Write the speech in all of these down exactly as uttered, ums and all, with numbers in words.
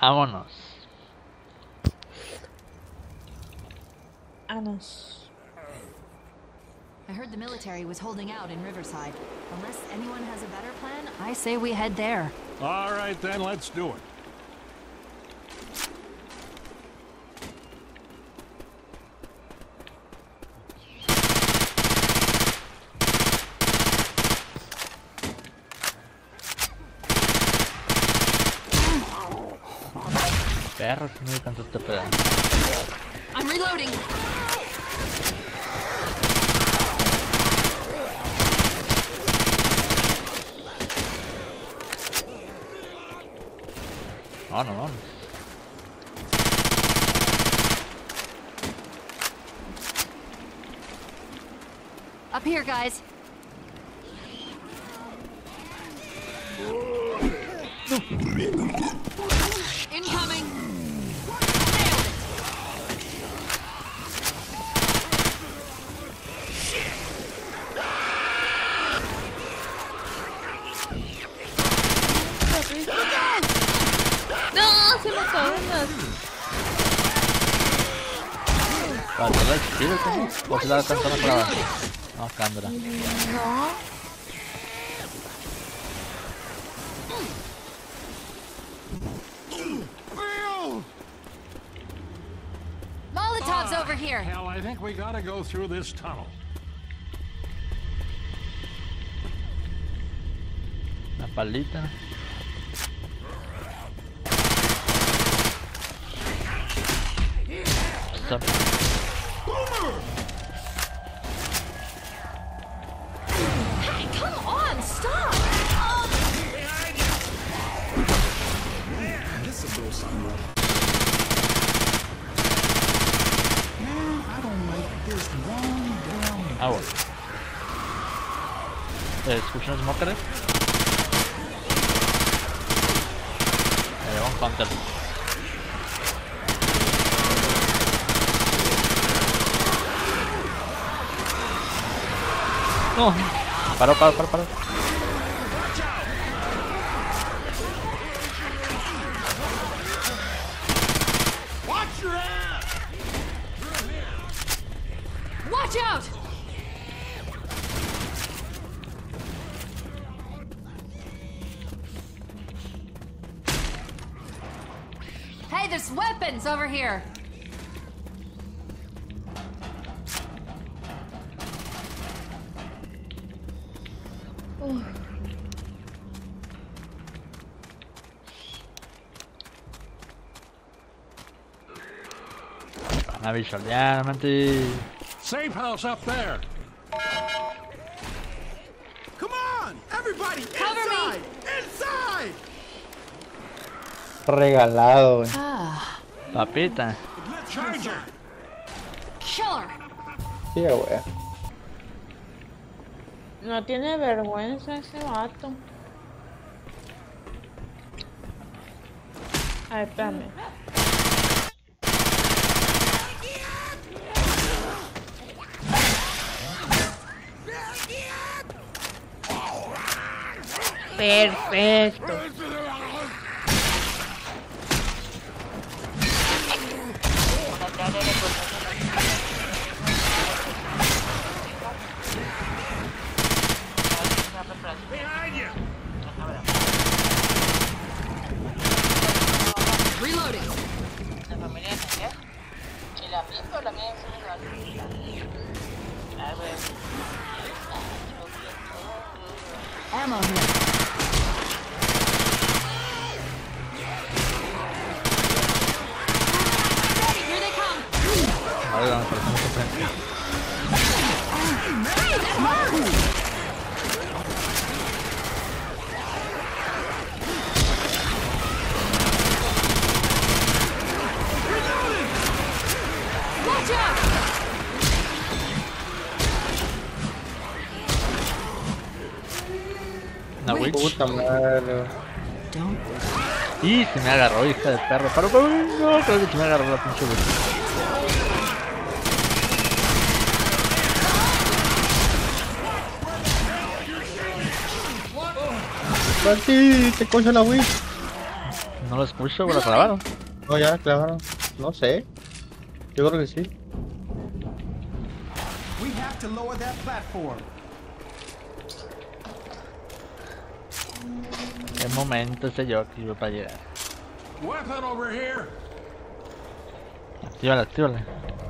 Vámonos. Vámonos. I heard the military was holding out in Riverside. Unless anyone has a better plan, I say we head there. All right, then, let's do it. Perro, que no tanto te pega. I'm reloading. Vámonos, vámonos. Up here, guys. Incoming. No, se me acaban. Vale, ¿verdad? Tírate. ¿O se la alcanza más para abajo? No, cámara. No. Molotov's over here. Hell, I think we gotta go through this tunnel. Una palita. Stop. Hey, come on, stop! This will go somewhere. Man, I don't like this one down. Ah, bueno. Eh, ¿escuchan los smokers? Eh, un counter. No. Paró, paró, paró, paró. Watch your ass! Watch out! Hey, there's weapons over here. Van a visualizar, mente. Safe house up there. Come on, everybody, Cover me. inside! Inside! Regalado, güey. Ah, Papita. Charger. killer. Sí, güey. No tiene vergüenza ese vato. Ay, espérame. Perfecto. Behind you. Reloading. La familia de qué? ¿Y la misma o la mía es igual? A ver. Ammo here. Here they come. Ahora vamos a hacer frente. Hey, that hurts. Watch out! Una witch. Puta madre, güey. Don't. Y se me agarró, hija de perro. Paro, paro. No, creo que se me agarró la pinche witch. Aquí, te coge la witch. No lo escucho, pero lo clavaron. No, ya, claro. No sé. Yo creo que sí. We have to lower that platform. El momento ese yo que iba para llegar. Weapon over here. Actívala, actívala.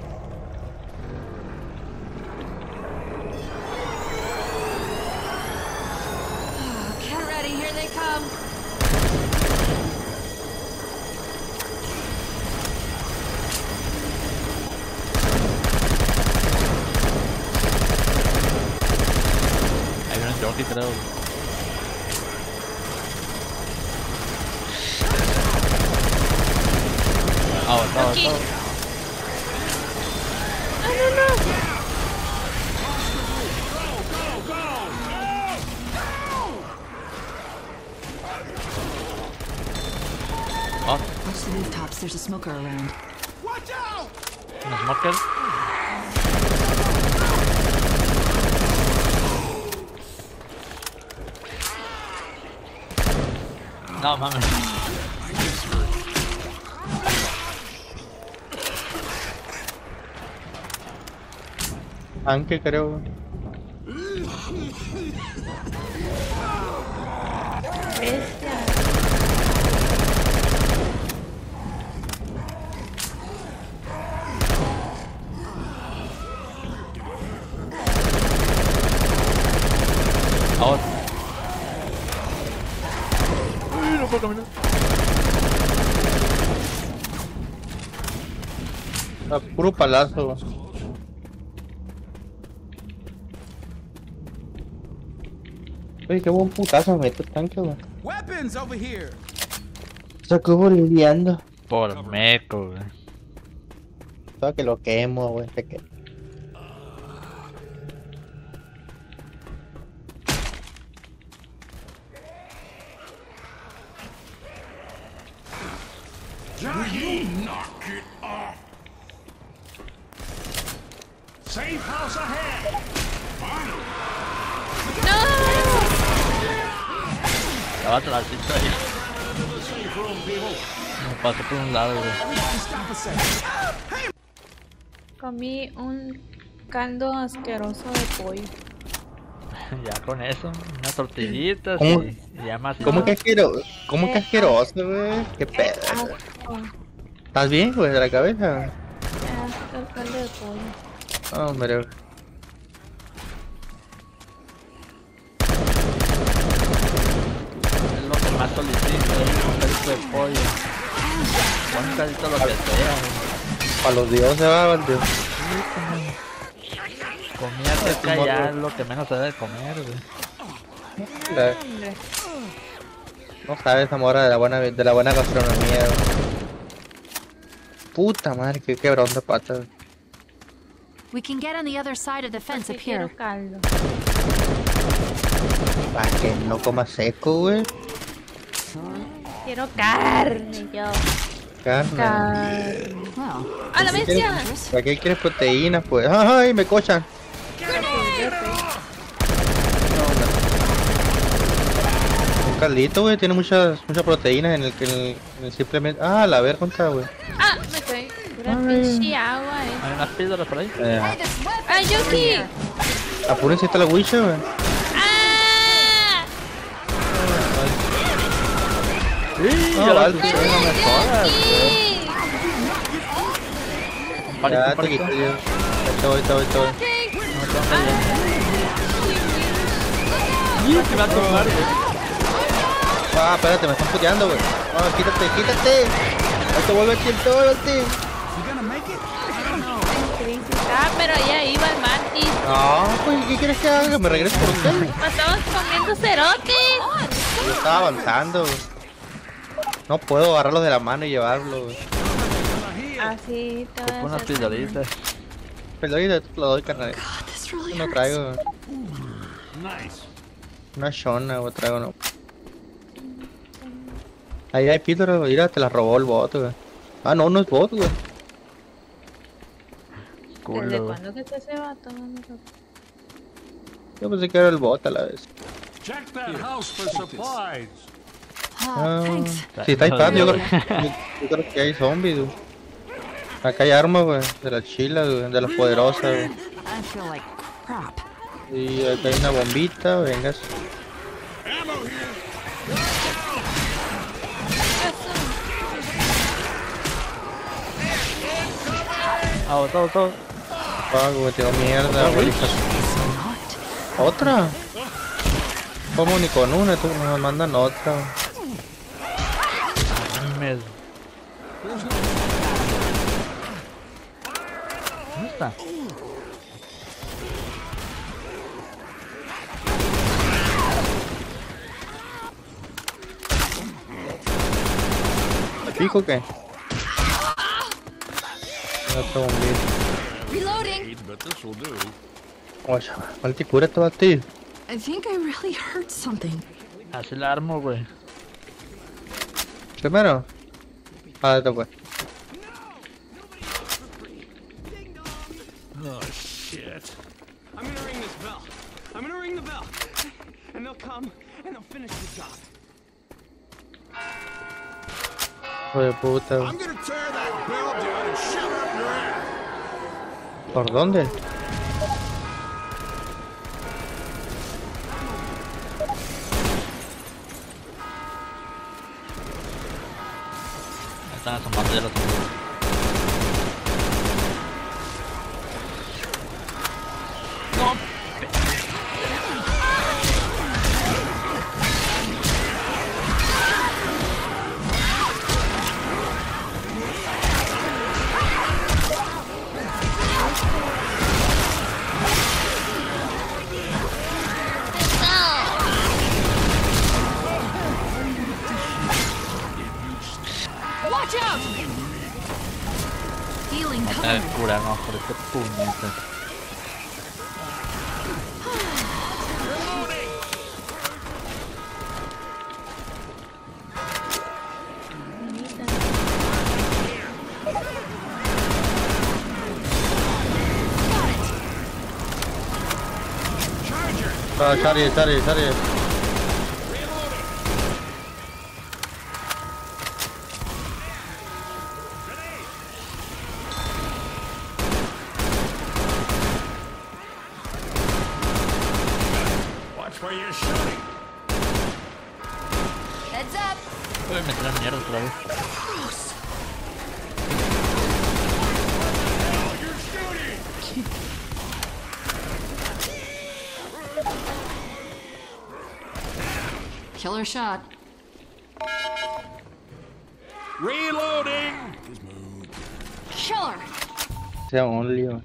Get ready, here they come. Hay un jockey, creo. Ah, está, Aquí. está. No, no, no. Ah, Watch the rooftops, there's a smoker around. Watch out! un smoker. No mames. Tanque, creo. Bestia. Ahora. Uy, no puedo caminar. Ah, puro palazo. Oye, qué buen putazo me mete el tanque, güey. Weapons over here. Sacó boliviando. Por meco, güey. Todo que lo quemo, güey. Se que... Jackie, knock it off. Safe house ahead. La va a trasito ahí. Safe room, people. Me pasó por un lado, güey. Stop a second. Comí un caldo asqueroso de pollo. Ya con eso, unas tortillitas ¿Cómo? y, y ya más. ¿Cómo que asqueroso? ¿Cómo que asqueroso, güey? Qué pedo. Asco. ¿Estás bien, güey, de la cabeza? Asco el caldo de pollo. Hombre, güey. Es lo que más solicito, es un caldito de pollo. Un caldito lo que sea, güey. Para los dioses, va, Dios. Comida cerca ya es lo que menos se debe comer, güey. La- No sabes, amor, de la buena, de la buena gastronomía, güey. Puta madre, qué quebrón de patas. We can get on the other side of the fence up Sí quiero here. caldo. Para que no coma seco, güey. Quiero carne, yo. Carne. Carne. Well, ¡A la bestia! ¿Para qué quieres proteínas, pues? ¡Ay, me cochan! Un caldito, güey, tiene muchas muchas proteínas en el que en el, en el simplemente... Ah, la ver contra, güey. ¡Ah! Me caí. Pura pinche agua, eh. Hay unas píldoras por ahí. Eh, ¡Ay, Yuki! apúrense esta la wicha, güey. ¡Ah! Sí, No, ya vale, lo sí, escuché, no me jodas. ¡Yuki! Compadito, Ya te compadito. quité yo. Ahorita voy, ahorita voy, ahorita voy. No tengo que ir. Y que me va a tomar, güey. Ah, espérate, me están puteando, güey. Ah, quítate, quítate. Ahí te vuelve aquí el tóbate. You gonna make it? Ah, pero ya iba el mantis. No, pues, ¿qué quieres que haga? Me regreso por usted. Nos estamos comiendo cerotes. Yo estaba avanzando, güey. No puedo agarrarlos de la mano y llevarlo, güey. Así te voy a Unas hacer. píldoritas. Pero ahorita te lo doy, carnal. God, this really Yo no hurts. traigo, güey. Nice. Una shona, güey, traigo, no. Ahí hay píldoras, güey. Mira, te las robó el bot, güey. Ah, no, no es bot, güey. ¿Desde Culo, güey. cuándo que está ese vato? No me acuerdo. Yo pensé que era el bot a la vez. Check that house for supplies. Ah, thanks. si está infectado, yo, creo- yo, yo creo que hay zombies, güey. Acá hay armas, güey, de las chilas, güey, de las poderosas, güey. I feel like crap. Y acá hay una bombita, vengas. Ah, todo, todo. Ah, güey, tengo mierda, güey. ¿Otra? ¿Cómo ni con una? Tú nos mandan otra. Me... ¿Dónde está? ¿Me pico o qué? Otra bombita. Reloading. But this will do. Oye, ¿cuál te cura todo a ti? I think I really hurt something. Así la armo, güey. Primero. Ah, esto pues. Oh, shit. I'm gonna ring this bell. I'm gonna ring the bell. And they'll come and they'll finish the job. Hijo de puta. I'm gonna tear that bell down and shove it up your ass. ¿Por dónde? Me están asomando ya los zombies. Watch out! Healing No cover. te cura, no, por este puñete. Ah, Charlie, Charlie, Charlie. Watch where you're shooting. Heads up. Uy, me tiran mierda otra vez. You're shooting. Killer shot. Reloading. Killer. Sea un lío.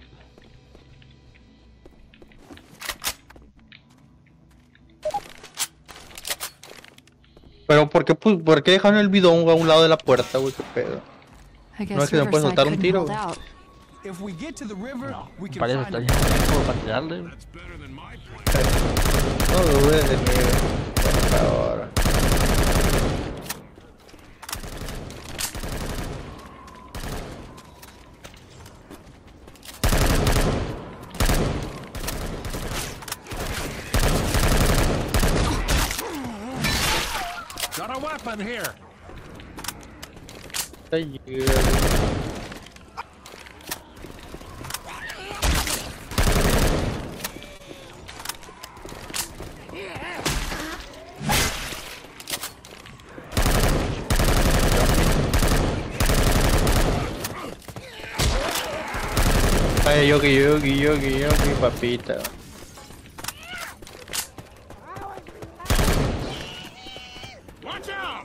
Pero ¿por qué, pu- ¿por qué dejaron el bidón a un lado de la puerta, güey? ¿Qué pedo? I No guess es que no puedes Riverside soltar un couldn't tiro. hold out. If we get to the river, we can Parece find estar a lleno de tiempo para tirarle. That's better than my plan. No dudes de mí, güey. Por favor. Got a weapon here. Ay, güey. Ay, yogi, yogi, yogi, yogi, papita. Watch out.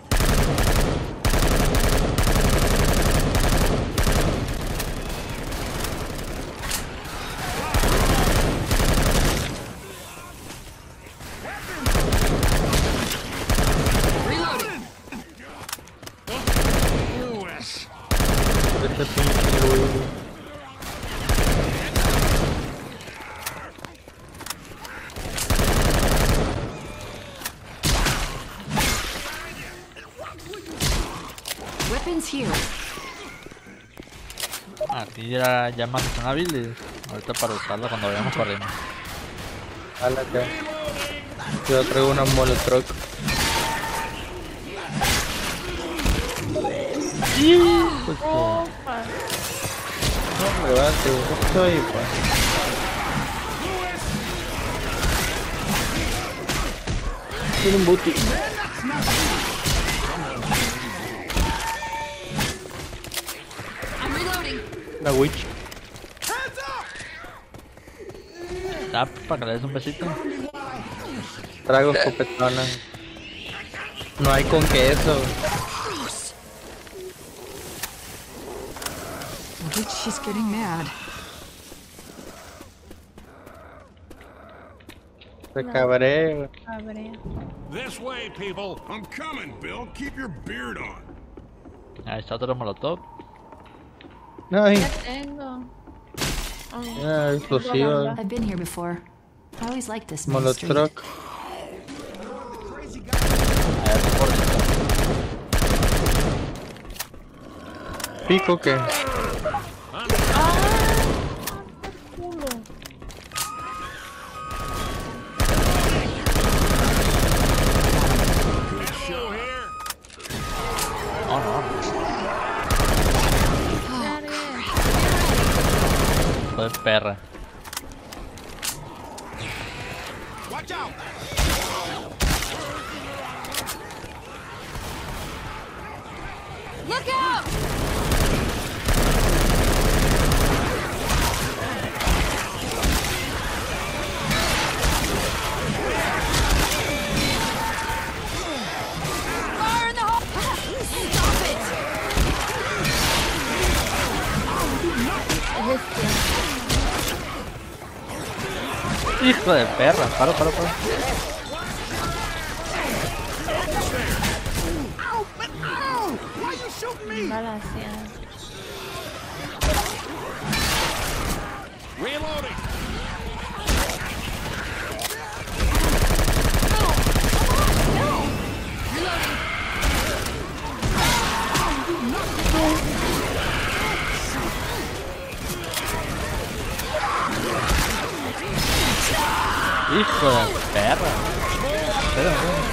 Lewis. Este pinche güey. Weapons here. Aquí ya llamas son hábiles. Ahorita para usarla cuando vayamos corriendo. Ala acá. Yo traigo una molotov. Pues, eh, Opa. No, hombre, va, te gusto y pues. Tiene un booty. I'm reloading. La witch. ah, para que le des un besito. Trago escopetona. No hay con queso. Wait, she's getting mad. Se cabré, güey. Abre. This way, people. I'm coming, Bill. Keep your beard on. Ahí está otro molotov. Ay, Ya tengo. Oh, ya, explosivo. I've been here before. I always liked this main street. Molotroc. Pico que. culo. Show here. Oh, no. Fue perra. Watch out. Look out! Fire in the hole! Stop it! Hijo de perra. Paro, paro, paro. Balaseada. Reloading. Hijo de perra. Espera, espera.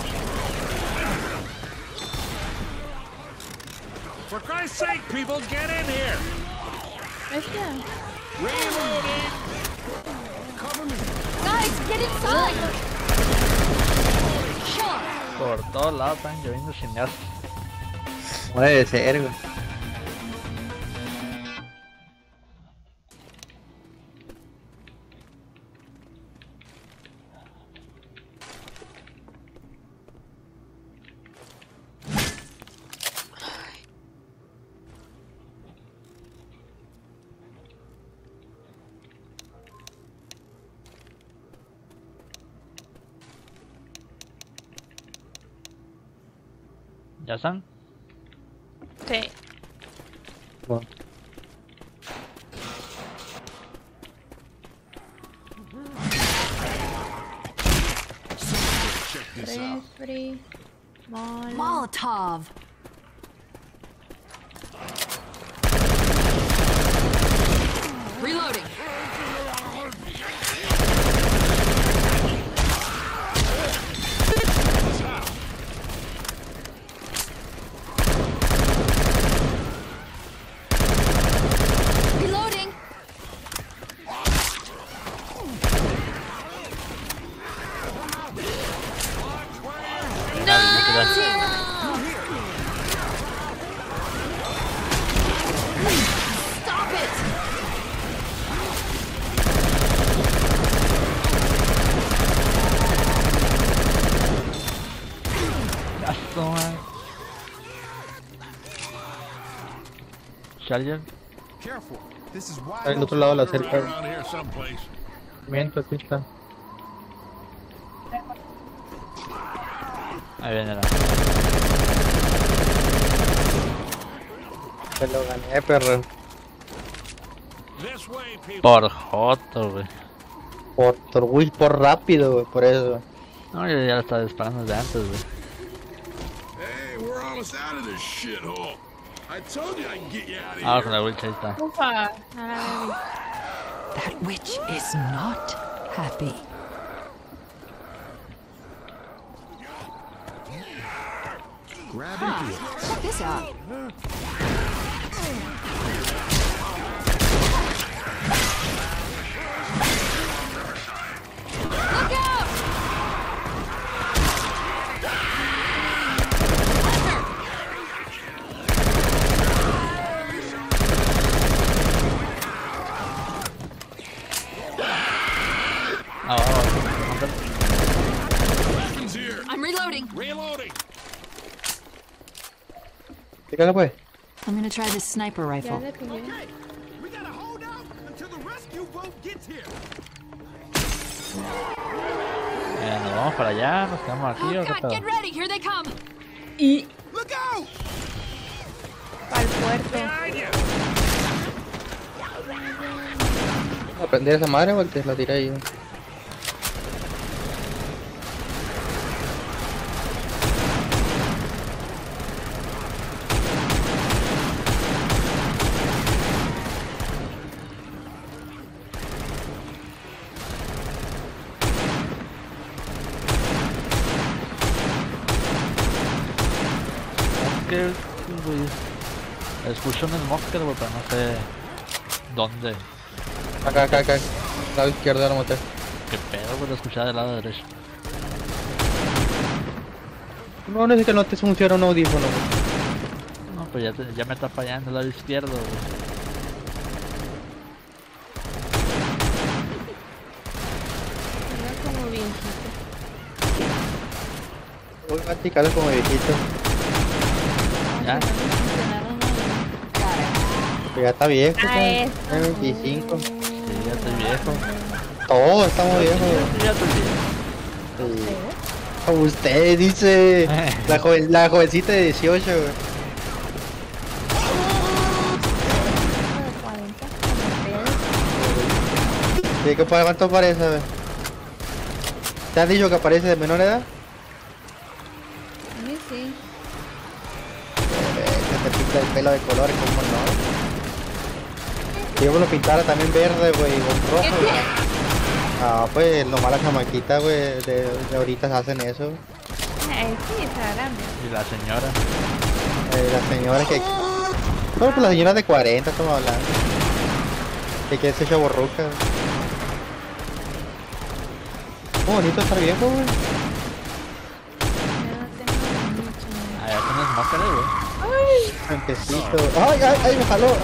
For Christ's sake, people, get in here. Este. Reloading. Guys, get inside! Sure. Por todos lados están lloviendo cineastas. Puede ser, güey. ¿Ya están? Sí. Bueno. Check this out. Refri. Mol. Molotov. Reloading. Reloading. Stop it! Ya está. Charger. Careful. This is Está del otro lado de la cerca. güey. around here someplace. Miento, aquí está. Ahí viene la. Se lo gané, perro. This way, people. Por joto, güey. Por, por, uy, por rápido, güey, por eso. No, yo ya lo estaba disparando desde antes, güey. Hey, we're almost out of this shithole. I told you I can get you out of Ah, here. con la witch ahí está. Ufa. A la vez. That witch is not happy. grab Huh. into it. Check this out. Look out! Ah, va, va. Weapons here. I'm reloading. Reloading. Fíjate pues. I'm gonna try this sniper Ya rifle. le pegué. We gotta hold out until the rescue boat gets here. Eh, nos vamos para allá, nos quedamos aquí Oh o qué God, pedo. get ready, here they come. Y Look out! al puerto. ¿A prender esa madre o te la tiré ahí? Que, güey, escucho un smoker, güey, pero no sé dónde. Acá, acá, acá. Lado izquierdo de la motel. Qué pedo, güey, lo escuchaba del lado derecho. No, no es que no te funciona un audífono. Güey. No, pues ya, te- ya me está fallando el lado izquierdo, güey. Anda como viejito. Voy a practicarlo como viejito. Ya. No me funcionaron nada. Pero ya está viejo, Ah, pues. eso. Tiene veinticinco. Sí, ya estoy viejo. Todos estamos viejos. Sí, ya estoy viejo. Sí. Como usted dice. La, joven, la jovencita de dieciocho, güey. De cuarenta, como ustedes. ¿De qué para cuánto parece, güey? ¿Te han dicho que aparece de menor edad? A mí sí. Eh, que te pinta el pelo de colores, ¿cómo no? Si yo me lo pintara también verde, güey, con rojo, ¿Qué güey. Ah, pues nomás las chamaquitas, güey, de, de ahorita hacen eso. Ay, sí, está grande. Y la señora. Eh, las señoras que... Bueno, pues las señoras de cuarenta estamos hablando. Que quieren ser chavorrucas. Muy bonito estar viejo, güey. Ya no tengo mucho. Ah, ya tienes máscara, güey. Empecito. ¡Ay, ay, ay! Me jaló.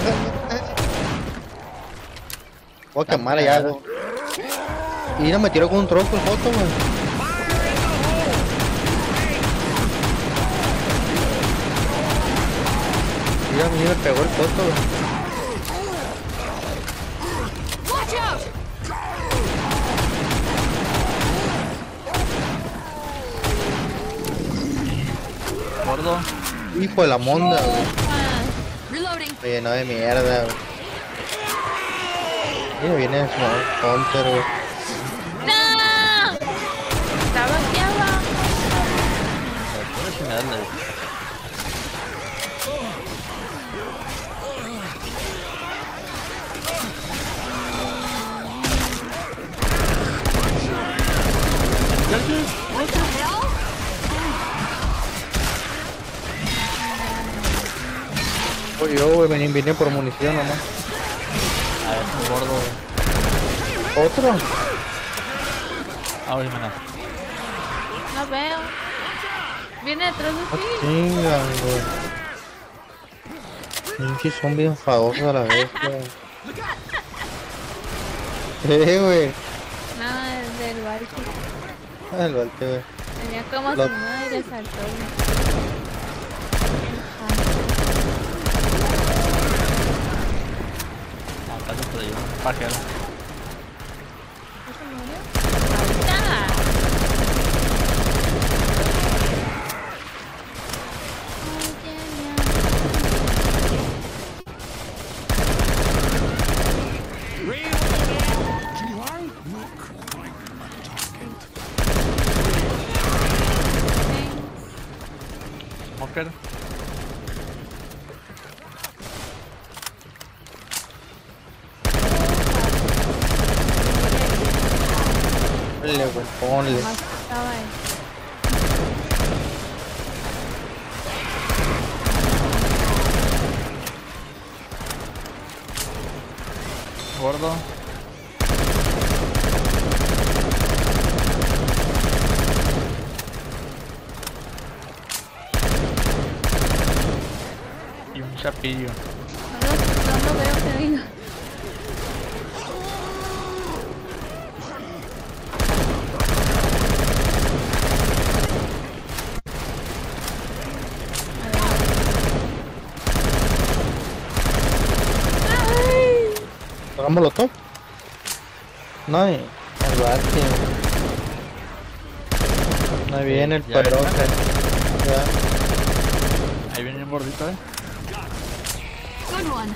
Voy a quemar ahí algo. Y no me tiró con un tronco el foto, güey. Mira, a mí me pegó el foto, güey. Watch out! Gordo. Hijo de la monda, güey. Ah, Reloading. Me llenó de mierda, güey. Mira, viene el Smoke Hunter, güey. ¡no! Estaba aquí abajo. Puedes que me das la... What the hell? Oye, yo, güey, vine, vine por munición nomás. A ver, un gordo, güey. ¿Otro? Ah, oye, mena. No veo. Viene detrás de ti. Chinga, güey. Pinche zombie enfadoso a la vez, güey. Eh, güey. No, es del barco. Ah, el balte, güey. Tenía como Lo- su madre y saltó. Ah, casi te dio un pajero. Ahorita. Smoker. Ponle, güey, ponle. Más estaba ahí. gordo. Y un chapillo. No, no, no veo que venga. Hagámoslo todo. No, y el bate. Ahí viene el Ya, ya, poderoso. Ya. Ahí viene un gordito, eh. Good one.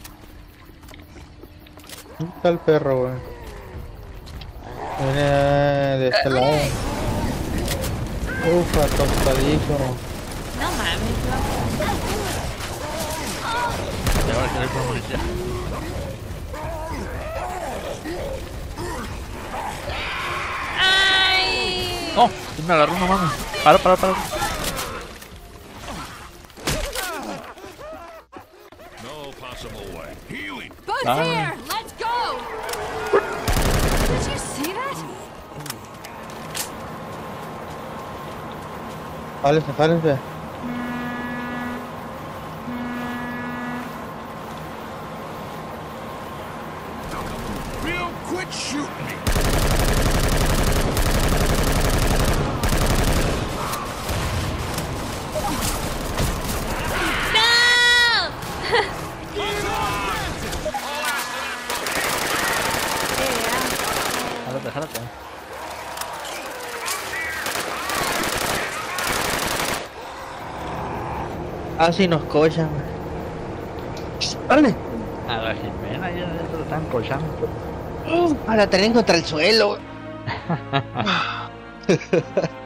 ¿Dónde está el perro, güey? Viene de este lado. Ufa, tostadito. No mames, Ya va a querer por munición. ¡Ay! No, sí me agarró una mano. Para, para, para. No possible way. Healing. Boat's Ah. here! Let's go! Did you see that? Jálense, jálense. Bill, quit shooting me. Jálate, jálate. Ah, sí, nos cochan. Dale. A la Jimena ya lo están cochando. A la tener contra el suelo.